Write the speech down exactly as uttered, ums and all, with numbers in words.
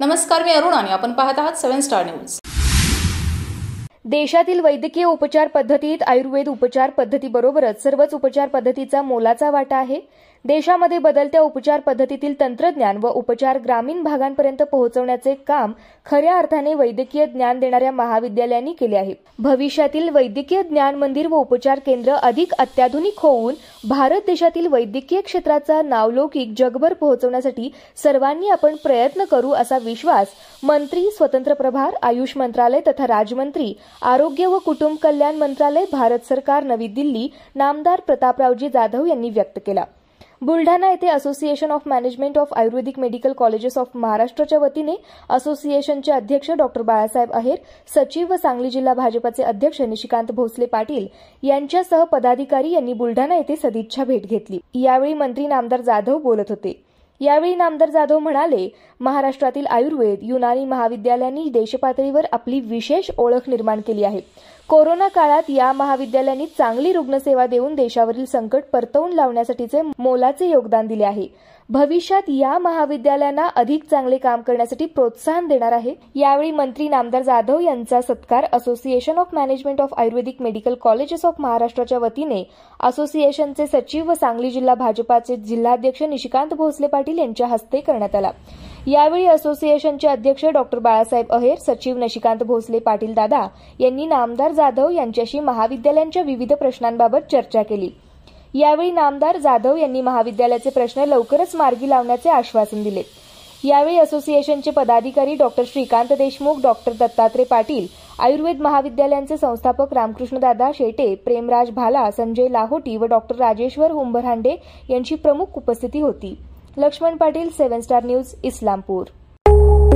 नमस्कार, मी अरुण आणि आपण पाहत आहात सेवन स्टार न्यूज. देशातील वैद्यकीय उपचार पद्धतीत आयुर्वेद उपचार पद्धतीबरोबरच सर्वच उपचार पद्धतीचा मोलाचा वाटा आहे. देशामध्ये बदलत्या उपचार पद्धतीतील तंत्रज्ञान व उपचार ग्रामीण भागांपर्यंत पोहोचवण्याचे काम खऱ्या अर्थाने वैद्यकीय ज्ञान देणाऱ्या महाविद्यालयांनी केले आहे. भविष्यातील वैद्यकीय ज्ञान मंदिर व उपचार केंद्र अधिक अत्याधुनिक होऊन भारत देशातील वैद्यकीय क्षेत्राचा नावलौकिक जगभर पोहोचवण्यासाठी सर्वांनी आपण प्रयत्न करू असा विश्वास मंत्री, स्वतंत्र प्रभार, आयुष मंत्रालय तथा राज्यमंत्री, आरोग्य व कुटुंब कल्याण मंत्रालय, भारत सरकार, नवी दिल्ली, नामदार प्रतापरावजी जाधव यांनी व्यक्त केला. बुलढाणा येथे association of management of Ayurvedic medical colleges of महाराष्ट्रच्या वतीने असोसिएशनचे अध्यक्ष डॉक्टर बाळासाहेब अहेर, सचिव व सांगली जिल्हा भाजपचे अध्यक्ष निशिकांत भोसले पाटील यांच्यासह पदाधिकारी यांनी बुलढाणा येथे सदिच्छा भेट घेतली. यावेळी मंत्री नामदार जाधव बोलत होते. यावेळी नामदार जाधव म्हणाले, महाराष्ट्रातील आयुर्वेद, युनानी महाविद्यालयांनी देशपातळीवर आपली विशेष ओळख निर्माण केली आहे. कोरोना काळात या महाविद्यालयांनी चांगली रुग्णसेवा देऊन देशावरील संकट परतवून लावण्यासाठीचे मोलाचे योगदान दिले आहे. भविष्यात या महाविद्यालयांना अधिक चांगले काम करण्यासाठी प्रोत्साहन देणार आहे. यावेळी मंत्री नामदार जाधव यांचा सत्कार association of management of Ayurvedic medical colleges of महाराष्ट्राच्या वतीने असोसिएशनचे सचिव व सांगली जिल्हा भाजपाचे जिल्हाध्यक्ष निशिकांत भोसले पाटील यांच्या हस्ते करण्यात आला. यावेळी असोसिएशनचे अध्यक्ष डॉक्टर बाळासाहेब अहेर, सचिव निशिकांत भोसले पाटील दादा यांनी नामदार जाधव यांच्याशी महाविद्यालयांच्या विविध प्रश्नांबाबत चर्चा केली. यावेळी नामदार जाधव यांनी महाविद्यालयाचे प्रश्न लवकरच मार्गी लावण्याचे आश्वासन दिले. यावेळी असोसिएशनचे पदाधिकारी डॉक्टर श्रीकांत देशमुख, डॉक्टर दत्तात्रय पाटील, आयुर्वेद महाविद्यालयांचे संस्थापक रामकृष्णदादा शेटे, प्रेमराज भाला, संजय लाहोटी व डॉक्टर राजेश्वर हुंबरहांडे यांची प्रमुख उपस्थिती होती. Laxman Patil, seven star news, Islampur.